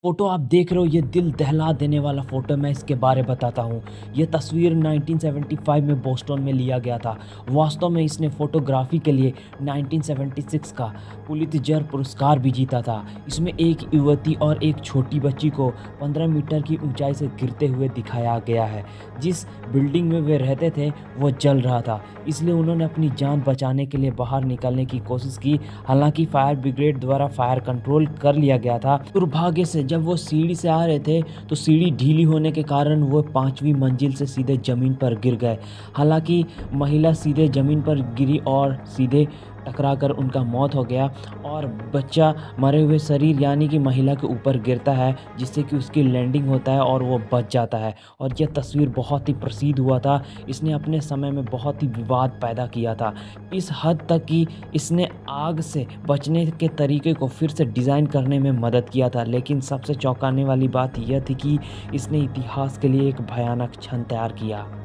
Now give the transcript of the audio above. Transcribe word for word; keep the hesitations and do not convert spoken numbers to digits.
Photo आप देख रहे हो, ये दिल दहला देने वाला फ़ोटो। मैं इसके बारे बताता हूँ। ये तस्वीर नाइनटीन सेवेंटी फाइव में बोस्टन में लिया गया था। वास्तव में इसने फ़ोटोग्राफ़ी के लिए नाइनटीन सेवेंटी सिक्स का पुलित्ज़र पुरस्कार भी जीता था। इसमें एक युवती और एक छोटी बच्ची को पंद्रह मीटर की ऊंचाई से गिरते हुए दिखाया गया है। जिस बिल्डिंग में वे रहते थे वो जल रहा था, इसलिए उन्होंने अपनी जान बचाने के लिए बाहर निकलने की कोशिश की। हालांकि फायर ब्रिगेड द्वारा फायर कंट्रोल कर लिया गया था। दुर्भाग्य से जब वो सीढ़ी से आ रहे थे तो सीढ़ी ढीली होने के कारण वो पांचवी मंजिल से सीधे ज़मीन पर गिर गए। हालांकि महिला सीधे ज़मीन पर गिरी और सीधे टकराकर उनका मौत हो गया और बच्चा मरे हुए शरीर यानी कि महिला के ऊपर गिरता है, जिससे कि उसकी लैंडिंग होता है और वो बच जाता है। और यह तस्वीर बहुत ही प्रसिद्ध हुआ था। इसने अपने समय में बहुत ही विवाद पैदा किया था, इस हद तक कि इसने आग से बचने के तरीके को फिर से डिज़ाइन करने में मदद किया था। लेकिन सबसे चौंकाने वाली बात यह थी कि इसने इतिहास के लिए एक भयानक क्षण तैयार किया।